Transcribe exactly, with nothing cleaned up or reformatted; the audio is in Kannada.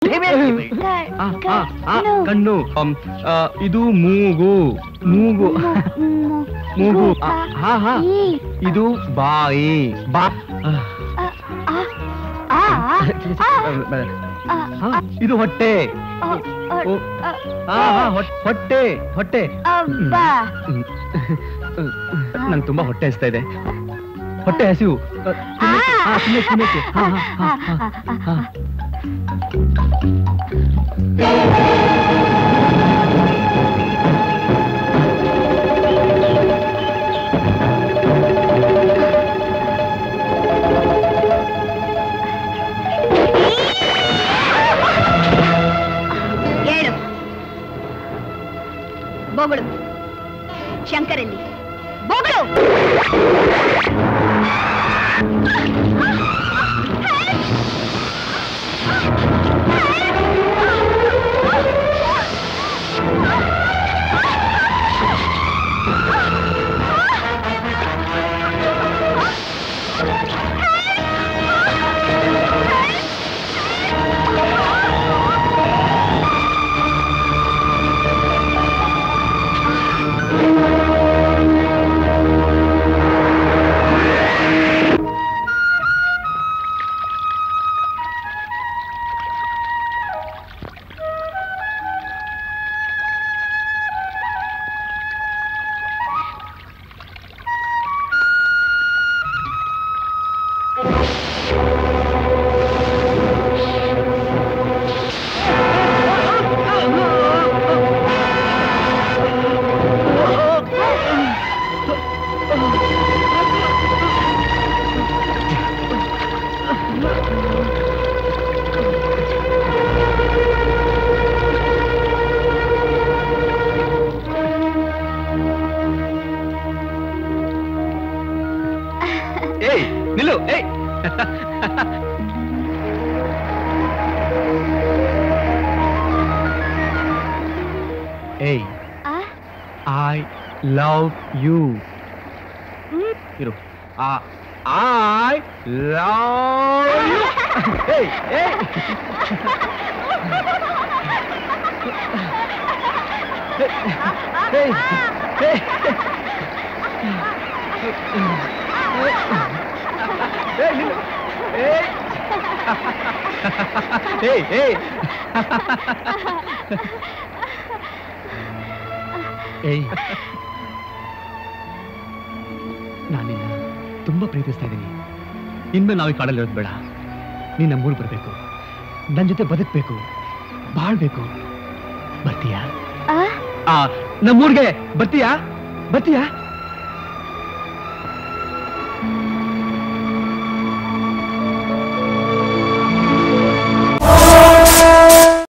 ಕಣ್ಣು. ಇದು ಮೂಗು. ಮೂಗು ಮೂಗು. ಹಾ ಹಾ ಇದು ಬಾಯಿ. ಬಾ. ಇದು ಹೊಟ್ಟೆ. ಹೊಟ್ಟೆ ಹೊಟ್ಟೆ. ನಂಗೆ ತುಂಬಾ ಹೊಟ್ಟೆ ಹಸ್ತಾ ಇದೆ. ಹೊಟ್ಟೆ ಹಸಿವು. ಹೇಳು. ಬೋಗಳು ಶಂಕರಲ್ಲಿ ಬೋಗಳು. Hey, uh? I love you. Mm? You know, uh, I love you. Hey, hey. Hey, hey, hey. Hey, hey. ಏಯ್, ನಾನಿನ್ನ ತುಂಬಾ ಪ್ರೀತಿಸ್ತಾ ಇದ್ದೀನಿ. ಇನ್ಮೇಲೆ ನಾವು ಈ ಕಾಡಲ್ಲಿ ಇರೋದು ಬೇಡ. ನೀನ್ ನಮ್ಮೂರು ಬರ್ಬೇಕು, ನನ್ ಜೊತೆ ಬದುಕ್ಬೇಕು, ಬಾಳ್ಬೇಕು. ಬರ್ತೀಯಾ? ನಮ್ಮೂರ್ಗೆ ಬರ್ತೀಯಾ? ಬರ್ತೀಯಾ?